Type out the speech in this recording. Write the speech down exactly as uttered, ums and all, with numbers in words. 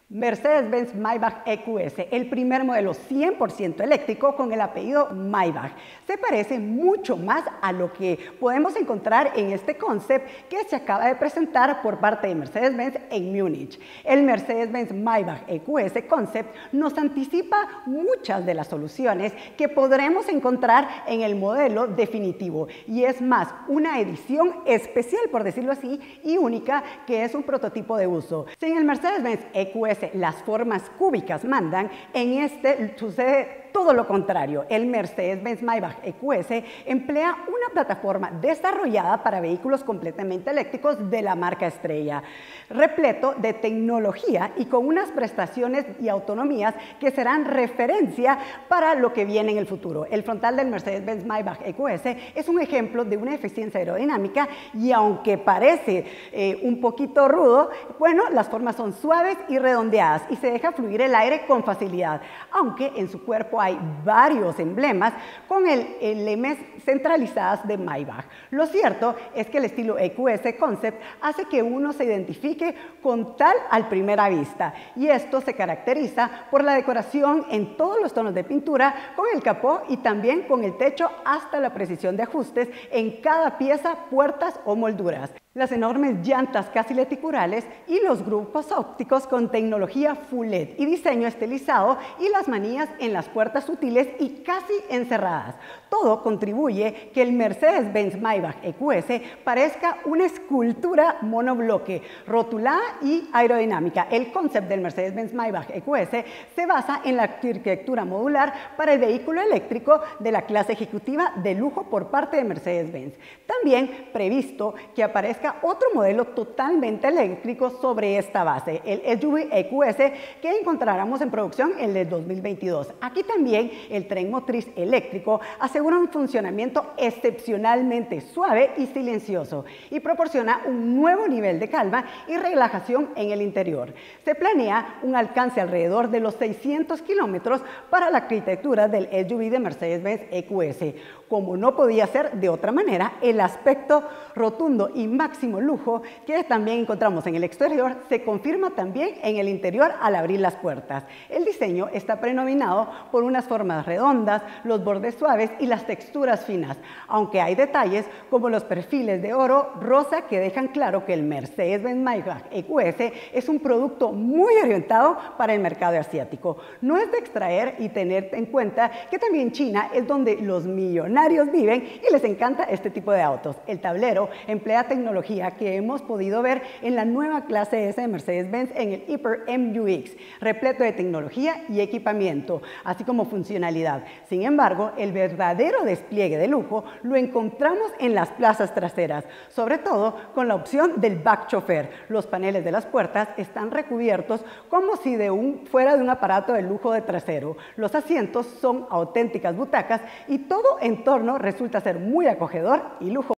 Mercedes-Benz Maybach E Q S, el primer modelo cien por ciento eléctrico con el apellido Maybach. Se parece mucho más a lo que podemos encontrar en este concept que se acaba de presentar por parte de Mercedes-Benz en Múnich. El Mercedes-Benz Maybach E Q S Concept nos anticipa muchas de las soluciones que podremos encontrar en el modelo definitivo y es más una edición especial, por decirlo así, y única, que es un prototipo de uso. Si en el Mercedes-Benz E Q S las formas cúbicas mandan, en este sucede todo lo contrario. El Mercedes-Benz Maybach E Q S emplea una plataforma desarrollada para vehículos completamente eléctricos de la marca estrella, repleto de tecnología y con unas prestaciones y autonomías que serán referencia para lo que viene en el futuro. El frontal del Mercedes-Benz Maybach E Q S es un ejemplo de una eficiencia aerodinámica y aunque parece eh, un poquito rudo, bueno, las formas son suaves y redondeadas y se deja fluir el aire con facilidad, aunque en su cuerpo hay varios emblemas con el lemes centralizadas de Maybach. Lo cierto es que el estilo E Q S Concept hace que uno se identifique con tal al primera vista y esto se caracteriza por la decoración en todos los tonos de pintura, con el capó y también con el techo hasta la precisión de ajustes en cada pieza, puertas o molduras. Las enormes llantas casi leticurales y los grupos ópticos con tecnología Full L E D y diseño estilizado y las manillas en las puertas sutiles y casi encerradas. Todo contribuye que el Mercedes-Benz Maybach E Q S parezca una escultura monobloque, rotulada y aerodinámica. El concept del Mercedes-Benz Maybach E Q S se basa en la arquitectura modular para el vehículo eléctrico de la clase ejecutiva de lujo por parte de Mercedes-Benz. También previsto que aparezca otro modelo totalmente eléctrico sobre esta base, el S U V E Q S, que encontraremos en producción en el dos mil veintidós. Aquí también el tren motriz eléctrico asegura un funcionamiento excepcionalmente suave y silencioso y proporciona un nuevo nivel de calma y relajación en el interior. Se planea un alcance alrededor de los seiscientos kilómetros para la arquitectura del S U V de Mercedes-Benz E Q S. Como no podía ser de otra manera, el aspecto rotundo y máximo lujo que también encontramos en el exterior se confirma también en el interior al abrir las puertas. El diseño está predominado por unas formas redondas, los bordes suaves y las texturas finas, aunque hay detalles como los perfiles de oro rosa que dejan claro que el Mercedes-Benz Maybach E Q S es un producto muy orientado para el mercado asiático. No es de extraer y tener en cuenta que también China es donde los millonarios viven y les encanta este tipo de autos. El tablero emplea tecnología que hemos podido ver en la nueva clase S de Mercedes-Benz en el Hyper M U X, repleto de tecnología y equipamiento, así como funcionalidad. Sin embargo, el verdadero despliegue de lujo lo encontramos en las plazas traseras, sobre todo con la opción del back chauffeur. Los paneles de las puertas están recubiertos como si de un, fuera de un aparato de lujo de trasero. Los asientos son auténticas butacas y todo en torno resulta ser muy acogedor y lujoso.